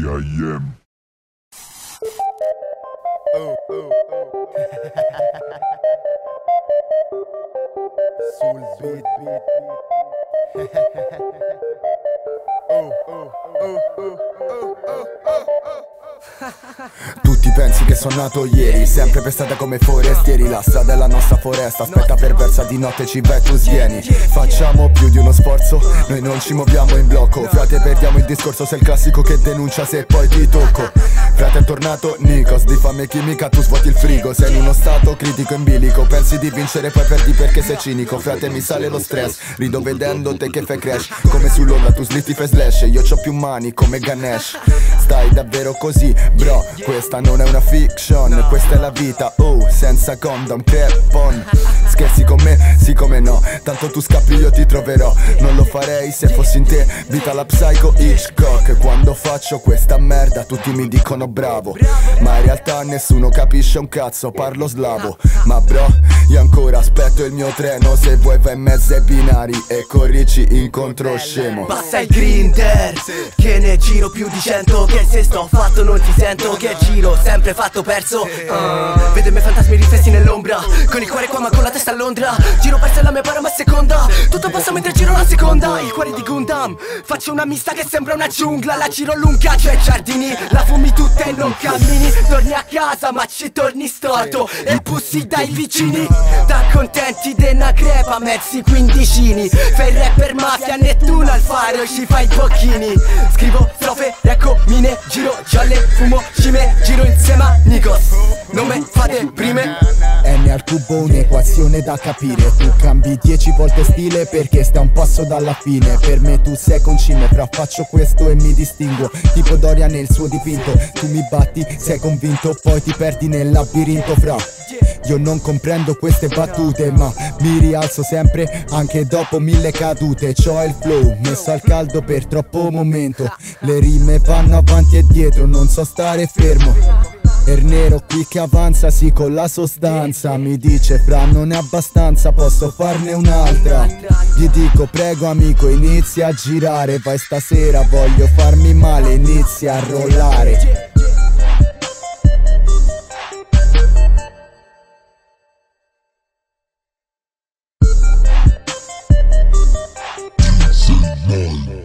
DIM. Sul beat. Tutti pensi che sono nato ieri, sempre pestata come forestieri. La strada è la nostra foresta, aspetta perversa, di notte ci vai tu svieni. Facciamo più di uno sforzo, noi non ci muoviamo in blocco. Frate, perdiamo il discorso, sei il classico che denuncia se poi ti tocco. Frate, è tornato Nikos, di fame chimica tu svuoti il frigo. Sei in uno stato critico in bilico, pensi di vincere poi perdi perché sei cinico. Frate, mi sale lo stress, rido vedendo te che fai crash. Come sull'onda tu slitti fai slash, io c'ho più mani come Ganesh. Stai davvero così, bro, questa non è una fiction, questa è la vita, senza condom, crepon. Scherzi con me? Sì come no, tanto tu scappi io ti troverò. Non lo farei se fossi in te, vita la psycho Hitchcock. Quando faccio questa merda tutti mi dicono bravo, ma in realtà nessuno capisce un cazzo, parlo slavo. Ma bro, io ancora aspetto il mio treno, se vuoi vai in mezzo ai binari e corrici incontro scemo. Passa il grinder, che ne giro più di 100. Che se sto fatto non ti sento, che giro sempre fatto perso. Vedo i miei fantasmi riflessi nell'ombra, con il cuore qua ma con la testa a Londra. Giro perso la mia parama seconda, tutto passa mentre giro la seconda. Il cuore di Gundam, faccio una mista che sembra una giungla. La giro lunga, c'è giardini, la fumi tutta e non cammini. Torni a casa ma ci torni storto e pussi dai vicini. Da contenti della crepa, mezzi quindicini. Fai il rapper mafia, Nettuno al faro, ci fai i bocchini. Scrivo strofe, ecco mine, giro gialle, fumo cime, giro insieme a Nikos. Non me fate prime. N al cubo un'equazione da capire. Tu cambi 10 volte stile perché stai un passo dalla fine. Per me tu sei concime, fra faccio questo e mi distinguo. Tipo Doria nel suo dipinto. Tu mi batti, sei convinto, poi ti perdi nel labirinto fra. Io non comprendo queste battute, ma mi rialzo sempre anche dopo 1000 cadute. C'ho il flow messo al caldo per troppo momento. Le rime vanno avanti e dietro, non so stare fermo. Er nero qui che avanza, sì con la sostanza. Mi dice fra non è abbastanza, posso farne un'altra. Gli dico prego amico inizia a girare. Vai stasera voglio farmi male, inizia a rollare. Say